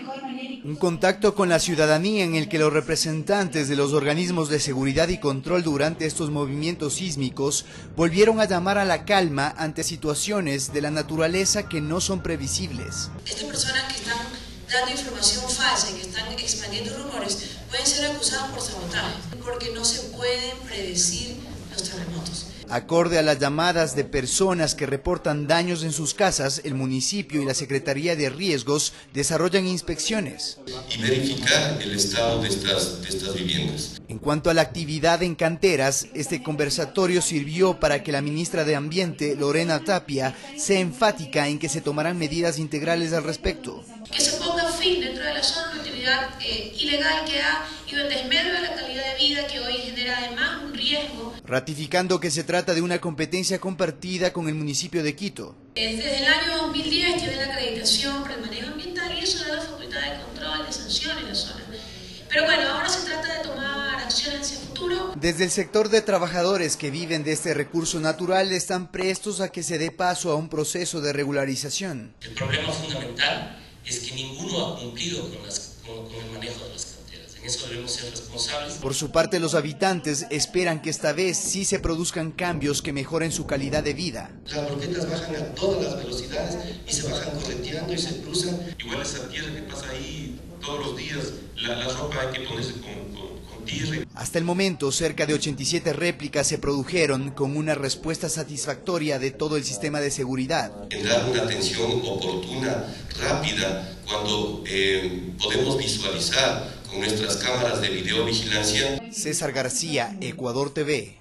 Un contacto con la ciudadanía en el que los representantes de los organismos de seguridad y control durante estos movimientos sísmicos volvieron a llamar a la calma ante situaciones de la naturaleza que no son previsibles. Estas personas que están dando información falsa y que están expandiendo rumores pueden ser acusadas por sabotaje, porque no se pueden predecir los terremotos. Acorde a las llamadas de personas que reportan daños en sus casas, el municipio y la Secretaría de Riesgos desarrollan inspecciones y verificar el estado de estas viviendas. En cuanto a la actividad en canteras, este conversatorio sirvió para que la ministra de Ambiente, Lorena Tapia, sea enfática en que se tomarán medidas integrales al respecto. Que se ponga fin dentro de la zona una actividad ilegal que ha ido en desmedro de la calidad de vida, que hoy genera además un riesgo. Ratificando que se trata de una competencia compartida con el municipio de Quito. Desde el año 2010 tiene la acreditación para el manejo ambiental y eso da la facultad de control, de sanción en la zona. Pero bueno, ahora se trata de tomar acciones hacia el futuro. Desde el sector de trabajadores que viven de este recurso natural están prestos a que se dé paso a un proceso de regularización. El problema fundamental es que ninguno ha cumplido con el manejo de las canteras. En eso debemos ser responsables. Por su parte, los habitantes esperan que esta vez sí se produzcan cambios que mejoren su calidad de vida. Las volquetas bajan a todas las velocidades y se bajan correteando y se cruzan. Igual esa tierra que pasa ahí todos los días, la ropa hay que ponerse con tierra. Hasta el momento, cerca de 87 réplicas se produjeron con una respuesta satisfactoria de todo el sistema de seguridad. Dar una atención oportuna, rápida, cuando podemos visualizar con nuestras cámaras de videovigilancia. César García, Ecuador TV.